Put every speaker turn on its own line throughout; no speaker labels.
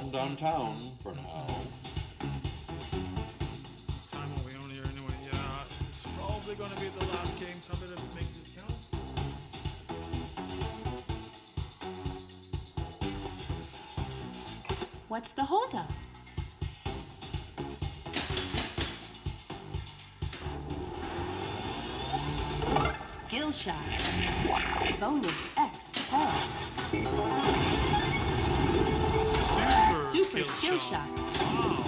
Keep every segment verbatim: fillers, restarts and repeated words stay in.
phone downtown for now.
Time are we on here anyway? Yeah, it's probably gonna be the last game, so I better make this count.
What's the holdup? Skill shot. Bonus X ten.
Super,
Super
skill,
skill
shot.
shot.
Wow.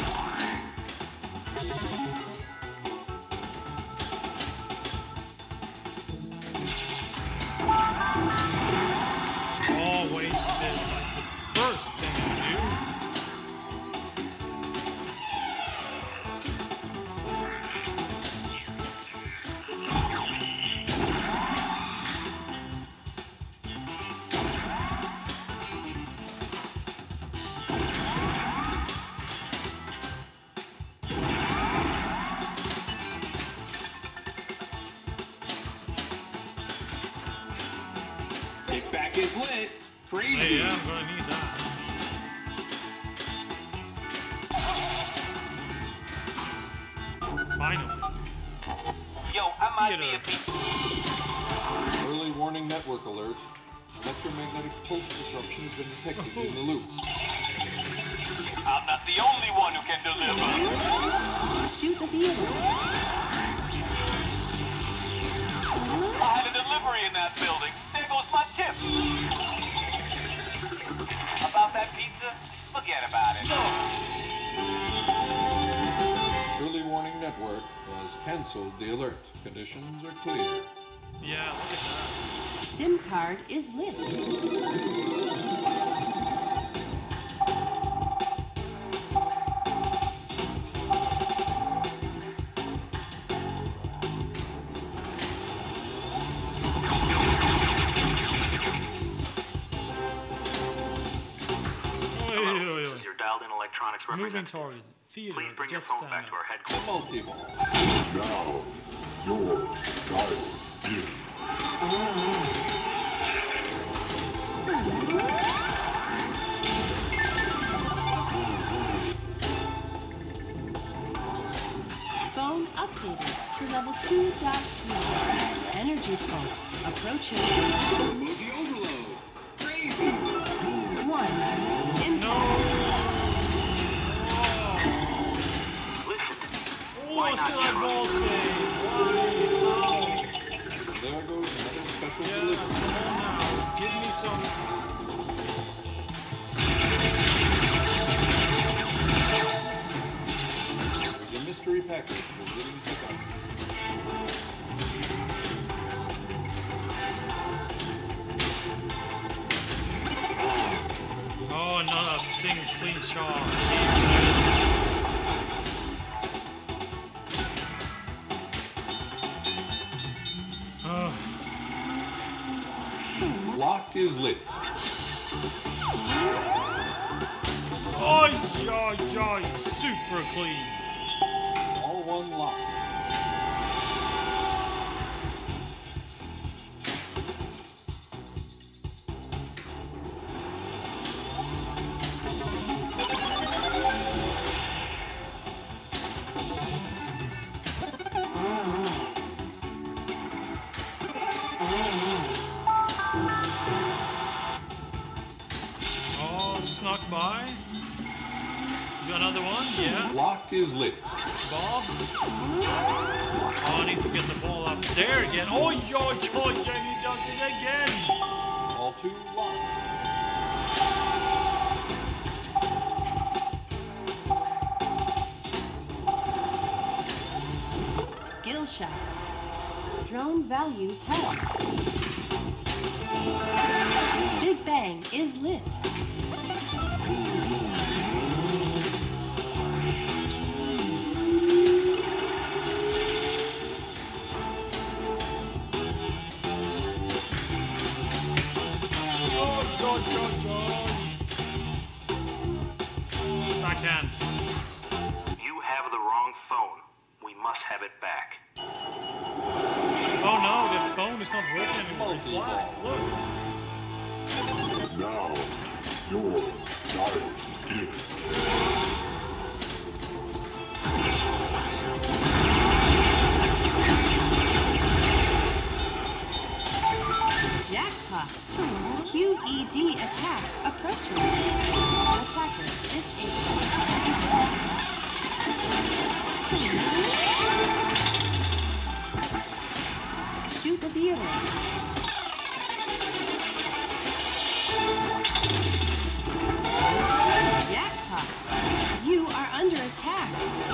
Oh, wasted. First thing to do.
Kick back is lit. Crazy.
Hey, yeah, I'm gonna need that. Finally.
Yo, I might
Theater.
be a beat.
Early warning network alert. Electromagnetic pulse disruption has been detected in the loop.
I'm not the only one who can deliver.
Shoot the theater.
I had a delivery in that building. There goes my tip. About that pizza? Forget about it.
Early warning network has cancelled the alert. Conditions are clear.
Yeah, look at that.
SIM card is lit.
Oi, oi, oi.
Your dialed-in electronics
Moving
representative.
target. Theater.
Please bring your
Jet
phone back
stand.
to our
The
headquarters.
multi-ball.
Now, your dial is
Phone updated to level two point two. Energy pulse approaching.
Multi overload. Crazy.
One. Impact.
Oh, oh still have ball save. Why?
There goes another special
Yeah,
delivery.
come on now. Give me some.
There's a mystery package we're getting picked up.
Oh, not a single clean shot. Jesus. Oh,
Lock is lit.
oh, yeah, yeah, super clean.
All one lock.
Oh, snuck by. You got another one? Yeah.
Lock is lit.
Bob. Oh, I need to get the ball up there again. Oh, yo, yo, yeah, he does it again.
All two lock.
Skill shot. Drone value held. Big Bang is lit.
Oh, yo, yo, yo. Backhand.
You have the wrong phone. We must have it back.
Oh no, the phone is not working anymore. It's black. Look.
now your dial
Jackpot. Q E D attack approaching. Attacker disabled. Shoot the dealer. Jackpot. You are under attack.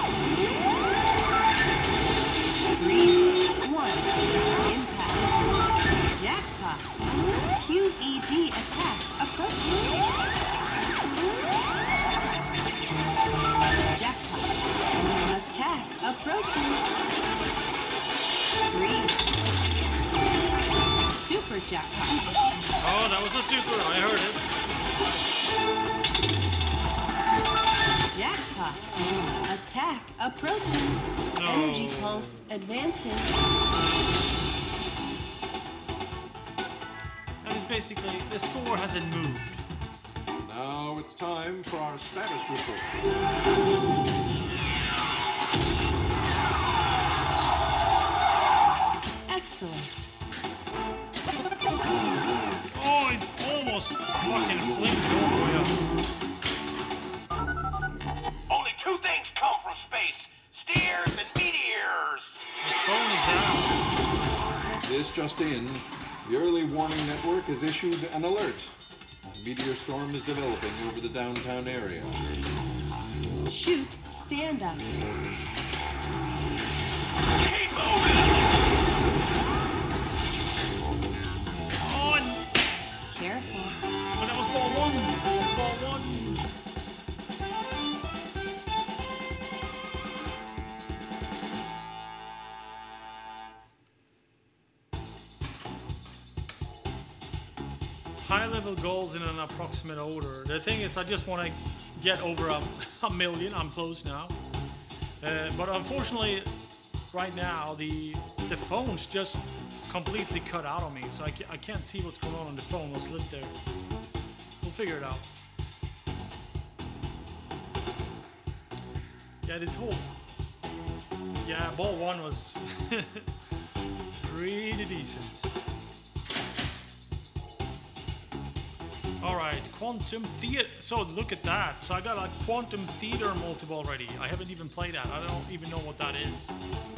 Three, one. Impact. Jackpot. Q E D attack approaching. Jackpot. Attack approaching. Three. Super jackpot.
Oh, that was a super. I heard it.
Jackpot. Attack approaching.
No.
Energy pulse advancing.
That is basically, the score hasn't moved.
Now it's time for our status report.
Excellent.
Oh, it almost fucking flipped all the way up.
Only two things come from space. Stairs and meteors.
The phone is out.
This just in, the early warning network has issued an alert. A meteor storm is developing over the downtown area.
Shoot stand-ups.
Keep moving.
Oh, and,
Careful.
oh, that was ball one. That was ball one. High-level goals in an approximate order. The thing is, I just want to get over a, a million. I'm close now. Uh, but unfortunately, right now, the the phone's just completely cut out on me. So I, ca I can't see what's going on on the phone. What's lit there. We'll figure it out. Yeah, this whole... Yeah, ball one was pretty decent. Alright, Quantum Theater. So look at that. So I got a Quantum Theater multiple already. I haven't even played that. I don't even know what that is.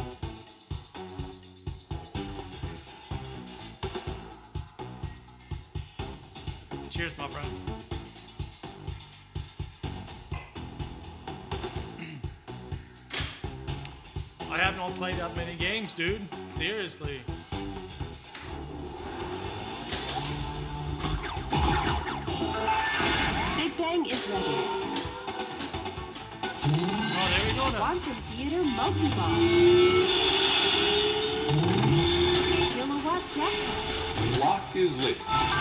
Cheers, my friend. I have not played that many games, dude. Seriously.
Big Bang is ready.
Oh, there we go now.
Quantum Theater multi-ball. Kilowatt jackpot.
Lock is lit.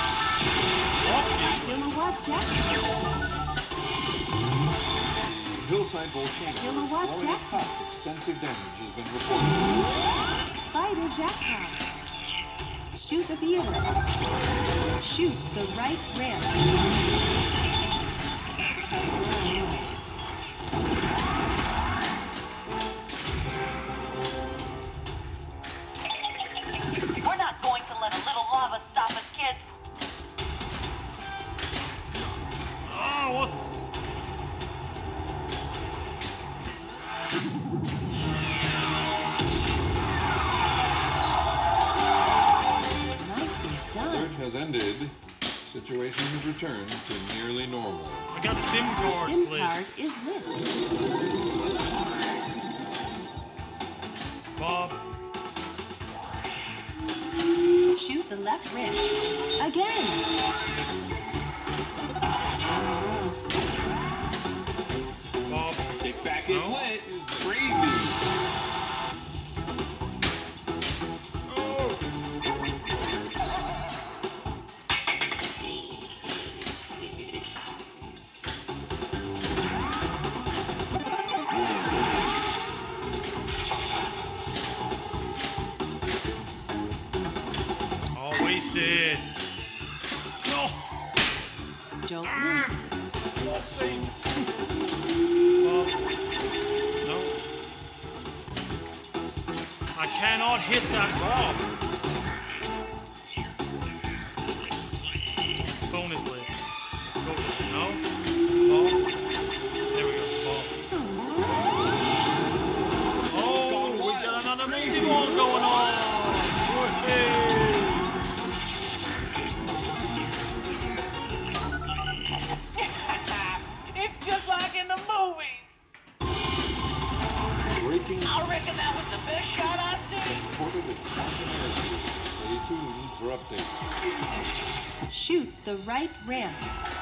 Kilowatt jackpot.
Hillside volcano
Kilowatt
blowing its
jackpot.
top. Extensive damage has been reported.
Spider jackpot. Shoot the theater. Shoot the right ramp.
We're not going to let a little lava stop us, kids.
Oh, what?
Nicely done.
Alert has ended. Situation has returned to nearly normal.
I got SIM cards
SIM
lit.
card is lit.
Bob.
Shoot the left ramp. Again.
Bob.
Kick back is
No.
lit. Is crazy.
Oh. Oh, wasted. No.
Don't move.
God's sake. Well, no. I cannot hit that ball. Phone is lit. Go for it. No. Ball. There we go. Ball. Oh, we got another multi-ball going on. Hey.
It's just like in the movies.
Breaking
I reckon that was the best shot I've seen.
recorded at Quantum Airspace. Stay tuned for updates.
Shoot the right ramp.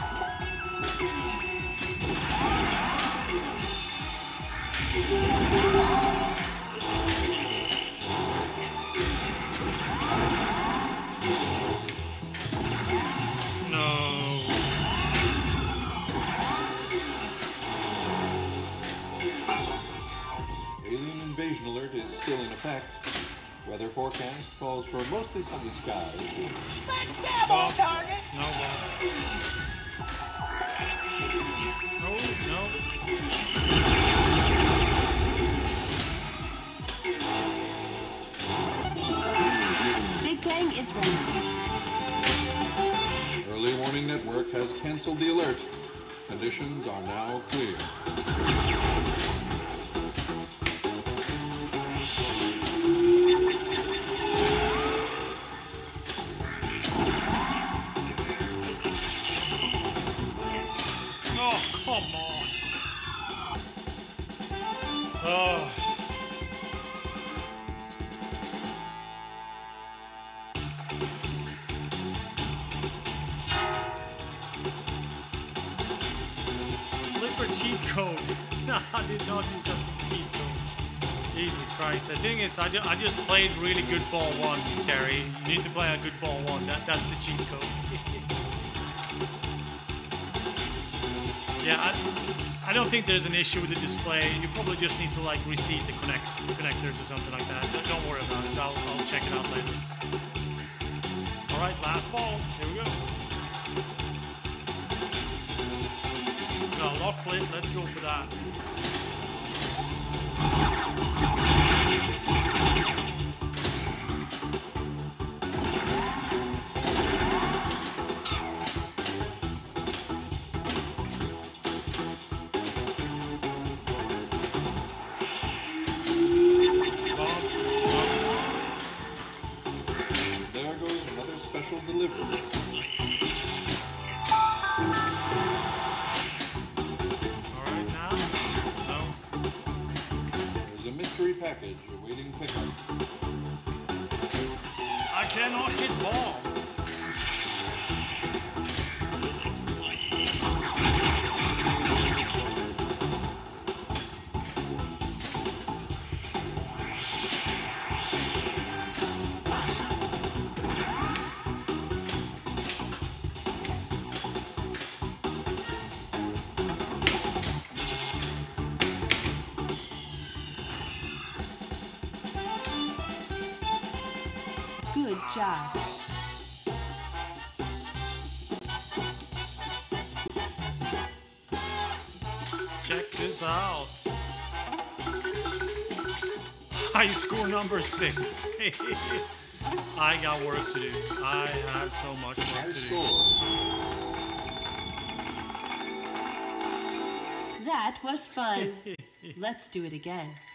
No.
Alien invasion alert is still in effect. Weather forecast calls for mostly sunny skies.
Let's stab on target.
No ball. No, no.
Big Bang is ready.
Early warning network has canceled the alert. Conditions are now clear.
Oh, come on. Oh. Flipper cheat code. No, I did not use a cheat code. Jesus Christ. The thing is, I, ju I just played really good ball one, Carrie. You need to play a good ball one. That, that's the cheat code. Yeah, I, I don't think there's an issue with the display. You probably just need to like reseat the connect connectors or something like that. Don't- Don't worry about it. I'll, I'll check it out later. All right, last ball. Here we go. Got a lock lit. Let's go for that.
There goes another special delivery.
All right, now. No.
There's a mystery package awaiting pickup.
I cannot hit ball.
Good job.
Check this out. High score number six. I got work to do. I have so much
High
work to do.
score.
That was fun. Let's do it again.